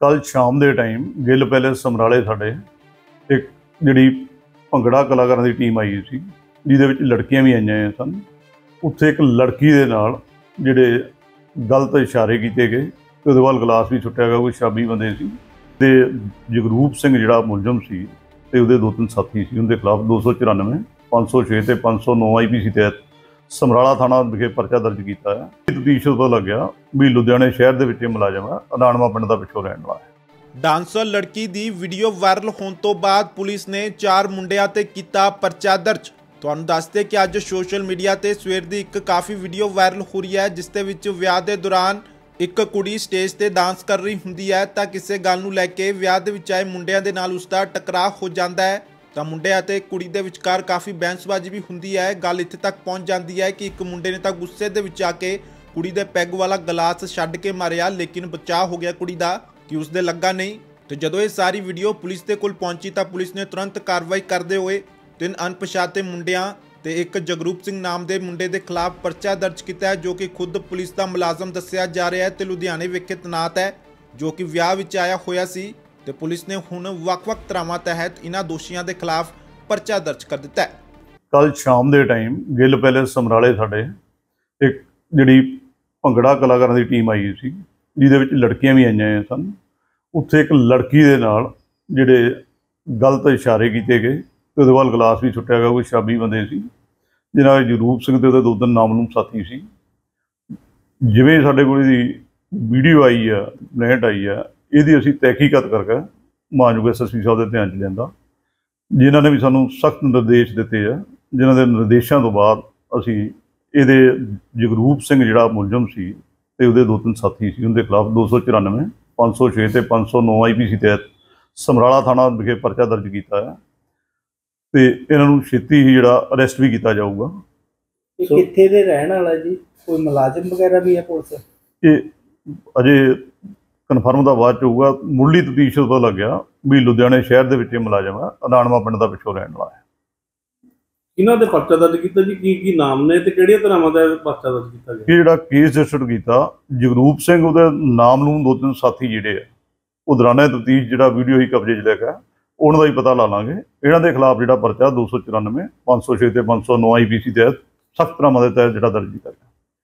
ਕੱਲ ਸ਼ਾਮ ਦੇ ਟਾਈਮ ਗਿੱਲ ਪੈਲੇਸ ਸਮਰਾਲੇ ਸਾਡੇ ਇੱਕ ਜਿਹੜੀ ਭੰਗੜਾ ਕਲਾਕਾਰਾਂ ਦੀ ਟੀਮ ਆਈ ਸੀ, ਜਿਹਦੇ ਵਿੱਚ ਲੜਕੀਆਂ ਵੀ ਆਈਆਂ ਸਨ। ਉੱਥੇ ਇੱਕ ਲੜਕੀ ਦੇ ਨਾਲ ਜਿਹੜੇ ਗਲਤ ਇਸ਼ਾਰੇ ਕੀਤੇ ਗਏ ਤੇ ਉਹਦੇ ਵੱਲ ਗਲਾਸ ਵੀ ਸੁੱਟਿਆ ਗਿਆ। ਕੋਈ ਸ਼ਰਾਬੀ ਬੰਦੇ ਸੀ ਤੇ ਜਗਰੂਪ ਸਿੰਘ ਜਿਹੜਾ ਮੁਲਜ਼ਮ ਸੀ ਤੇ ਉਹਦੇ ਦੋ ਤਿੰਨ ਸਾਥੀ ਸੀ, ਉਹਦੇ ਖਿਲਾਫ 294, 506 ਤੇ 509 IPC ਤਹਿਤ ਸਮਰਾਲਾ ਥਾਣਾ ਵਿਖੇ ਪਰਚਾ ਦਰਜ ਕੀਤਾ ਹੈ। ਤਫਤੀਸ਼ ਤੋਂ ਲੱਗਿਆ ਵੀ ਲੁਧਿਆਣੇ ਸ਼ਹਿਰ ਦੇ ਵਿੱਚ ਇਹ ਮੁਲਾਜ਼ਮ ਹੈ, ਅਦਾਣਵਾ ਪਿੰਡ ਦਾ ਪਿੱਛੋਂ ਰਹਿਣ ਵਾਲਾ ਹੈ। ਡਾਂਸਰ ਲੜਕੀ ਦੀ ਵੀਡੀਓ ਵਾਇਰਲ ਹੋਣ ਤੋਂ ਬਾਅਦ ਪੁਲਿਸ ਨੇ 4 ਮੁੰਡਿਆਂ ਤੇ ਕੀਤਾ ਪਰਚਾ ਦਰਜ। ਤੁਹਾਨੂੰ ਦੱਸਦੇ ਕਿ ਅੱਜ ਸੋਸ਼ਲ ਮੀਡੀਆ ਤੇ ਸਵੇਰ ਦੀ ਇੱਕ ਕਾਫੀ ਵੀਡੀਓ ਵਾਇਰਲ ਹੋ ਰਹੀ ਹੈ, ਜਿਸ ਦੇ ਵਿੱਚ ਵਿਆਹ ਦੇ ਦੌਰਾਨ ਇੱਕ ਕੁੜੀ ਸਟੇਜ ਤੇ ਡਾਂਸ ਕਰ ਰਹੀ ਹੁੰਦੀ ਹੈ ਤਾਂ ਕਿਸੇ ਗੱਲ ਨੂੰ ਲੈ ਕੇ ਵਿਆਹ ਦੇ ਵਿੱਚ ਆਏ ਮੁੰਡਿਆਂ ਦੇ ਨਾਲ ਉਸਦਾ ਟਕਰਾਅ ਹੋ ਜਾਂਦਾ ਹੈ ਤਾਂ ਮੁੰਡੇ ਅਤੇ ਕੁੜੀ ਦੇ ਵਿਚਕਾਰ ਕਾਫੀ ਬਹਿਸਬਾਜ਼ੀ ਵੀ ਹੁੰਦੀ ਹੈ। ਗੱਲ ਇੱਥੇ ਤੱਕ ਪਹੁੰਚ ਜਾਂਦੀ ਹੈ ਕਿ ਇੱਕ ਮੁੰਡੇ ਨੇ ਤਾਂ ਗੁੱਸੇ ਦੇ ਵਿੱਚ ਆ ਕੇ ਕੁੜੀ ਦੇ ਪੈਗ ਵਾਲਾ ਗਲਾਸ ਛੱਡ ਕੇ ਮਾਰਿਆ, ਲੇਕਿਨ ਬਚਾਅ ਹੋ ਗਿਆ ਕੁੜੀ ਦਾ ਕਿ ਉਸਦੇ ਲੱਗਾ ਨਹੀਂ। ਤੇ ਜਦੋਂ ਇਹ ਸਾਰੀ ਵੀਡੀਓ ਪੁਲਿਸ ਦੇ ਕੋਲ ਪਹੁੰਚੀ ਤਾਂ ਪੁਲਿਸ ਨੇ ਤੁਰੰਤ ਕਾਰਵਾਈ ਕਰਦੇ ਹੋਏ 3 ਅਣਪਛਾਤੇ ਮੁੰਡਿਆਂ ਤੇ ਇੱਕ ਜਗਰੂਪ ਸਿੰਘ ਨਾਮ ਦੇ ਮੁੰਡੇ ਦੇ ਖਿਲਾਫ ਪਰਚਾ ਦਰਜ ਕੀਤਾ ਹੈ, ਜੋ ਕਿ ਖੁਦ ਪੁਲਿਸ ਦਾ ਮੁਲਾਜ਼ਮ ਦੱਸਿਆ ਜਾ ਰਿਹਾ ਹੈ ਤੇ ਲੁਧਿਆਣੇ ਵਿਖੇ ਤੈਨਾਤ ਹੈ, ਜੋ ਕਿ ਵਿਆਹ ਵਿੱਚ ਆਇਆ ਹੋਇਆ ਸੀ। ਤੇ ਪੁਲਿਸ ਨੇ ਹੁਣ ਵੱਖ-ਵੱਖ ਧਾਰਾਵਾਂ ਤਹਿਤ ਇਹਨਾਂ ਦੋਸ਼ੀਆਂ ਦੇ ਖਿਲਾਫ ਪਰਚਾ ਦਰਜ ਕਰ ਦਿੱਤਾ ਹੈ। ਕੱਲ ਸ਼ਾਮ ਦੇ ਟਾਈਮ ਗਿੱਲ ਪੈਲੇਸ ਸਮਰਾਲੇ ਸਾਡੇ ਇੱਕ ਜਿਹੜੀ ਭੰਗੜਾ ਕਲਾਕਾਰਾਂ ਦੀ ਟੀਮ ਆਈ ਸੀ, ਜਿਹਦੇ ਵਿੱਚ ਲੜਕੀਆਂ ਵੀ ਆਈਆਂ ਸਨ। ਉੱਥੇ ਇੱਕ ਲੜਕੀ ਦੇ ਨਾਲ ਜਿਹੜੇ ਗਲਤ ਇਸ਼ਾਰੇ ਕੀਤੇ ਗਏ ਤੇ ਉਹਦੇ ਵੱਲ ਗਲਾਸ ਵੀ ਸੁੱਟਿਆ ਗਿਆ। ਕੋਈ ਸ਼ਰਾਬੀ ਬੰਦੇ ਸੀ, ਜਿਹਨਾਂ ਵਿੱਚ ਜਗਰੂਪ ਸਿੰਘ ਤੇ ਉਹਦੇ 2 ਤਿੰਨ ਨਾਮਲੂਮ ਸਾਥੀ ਸੀ। ਜਿਵੇਂ ਸਾਡੇ ਕੋਲ ਇਹਦੀ ਵੀਡੀਓ ਆਈ ਆ, ਕੰਪਲੇਂਟ ਆਈ ਆ, ਇਹਦੀ ਅਸੀਂ ਤਹਿਕੀਕਤ ਕਰਕੇ ਮਾਨਯੋਗ SSP ਸਾਹਿਬ ਦੇ ਧਿਆਨ 'ਚ ਲਿਆਂਦਾ, ਜਿਨ੍ਹਾਂ ਨੇ ਵੀ ਸਾਨੂੰ ਸਖਤ ਨਿਰਦੇਸ਼ ਦਿੱਤੇ ਆ, ਜਿਨ੍ਹਾਂ ਦੇ ਨਿਰਦੇਸ਼ਾਂ ਤੋਂ ਬਾਅਦ ਅਸੀਂ ਇਹਦੇ ਜਗਰੂਪ ਸਿੰਘ ਜਿਹੜਾ ਮੁਲਜ਼ਮ ਸੀ ਤੇ ਉਹਦੇ 2 ਤਿੰਨ ਸਾਥੀ ਸੀ, ਉਹਦੇ ਖਿਲਾਫ 294, 506 ਤੇ 509 IPC ਤਹਿਤ ਸਮਰਾਲਾ ਥਾਣਾ ਵਿਖੇ ਪਰਚਾ ਦਰਜ ਕੀਤਾ ਹੈ ਤੇ ਇਹਨਾਂ ਨੂੰ ਛੇਤੀ ਹੀ ਜਿਹੜਾ ਅਰੈਸਟ ਵੀ ਕੀਤਾ ਜਾਊਗਾ। ਇਹ ਕਿੱਥੇ ਦੇ ਰਹਿਣ ਵਾਲਾ ਜੀ? ਕੋਈ ਮੁਲਾਜ਼ਮ ਵਗੈਰਾ ਵੀ ਹੈ ਪੁਲਿਸ? ਇਹ ਅਜੇ ਕਨਫਰਮ ਦਾ ਬਾਅਦ ਚ ਹੋਊਗਾ। ਮੁੱਢਲੀ ਤਫਤੀਸ਼ ਤੋਂ ਪਤਾ ਲੱਗਿਆ ਵੀ ਲੁਧਿਆਣੇ ਸ਼ਹਿਰ ਦੇ ਵਿੱਚ ਇਹ ਮੁਲਾਜ਼ਮ ਹੈ, ਅਦਾਣਵਾ ਪਿੰਡ ਦਾ ਪਿੱਛੋਂ ਰਹਿਣ ਵਾਲਾ ਹੈ। ਇਹਨਾਂ ਦੇ ਪਰਚਾ ਦਰਜ ਕੀਤਾ ਜੀ? ਕੀ ਨਾਮ ਨੇ ਤੇ ਕਿਹੜੀਆਂ ਧਾਰਾਵਾਂ ਦਾ ਪਰਚਾ ਦਰਜ ਕੀਤਾ ਗਿਆ? ਇਹ ਜਿਹੜਾ ਕੇਸ ਰਜਿਸਟਰ ਕੀਤਾ ਜਗਰੂਪ ਸਿੰਘ, ਉਹਦੇ ਨਾਮ ਨੂੰ 2 ਤਿੰਨ ਸਾਥੀ ਜਿਹੜੇ ਆ, ਉਹ ਦੌਰਾਨੇ ਤਫਤੀਸ਼ ਜਿਹੜਾ ਵੀਡੀਓ ਹੀ ਕਬਜ਼ੇ 'ਚ ਲੈ ਕੇ ਉਹਨਾਂ ਦਾ ਹੀ ਪਤਾ ਲਾ ਲਾਂਗੇ। ਇਹਨਾਂ ਦੇ ਖਿਲਾਫ ਜਿਹੜਾ ਪਰਚਾ 294, 506 ਤੇ 509 IPC ਤਹਿਤ ਸਖਤ ਧਾਰਾਵਾਂ ਦੇ ਤਹਿਤ ਜਿਹੜਾ ਦਰਜ ਕੀਤਾ ਗਿਆ।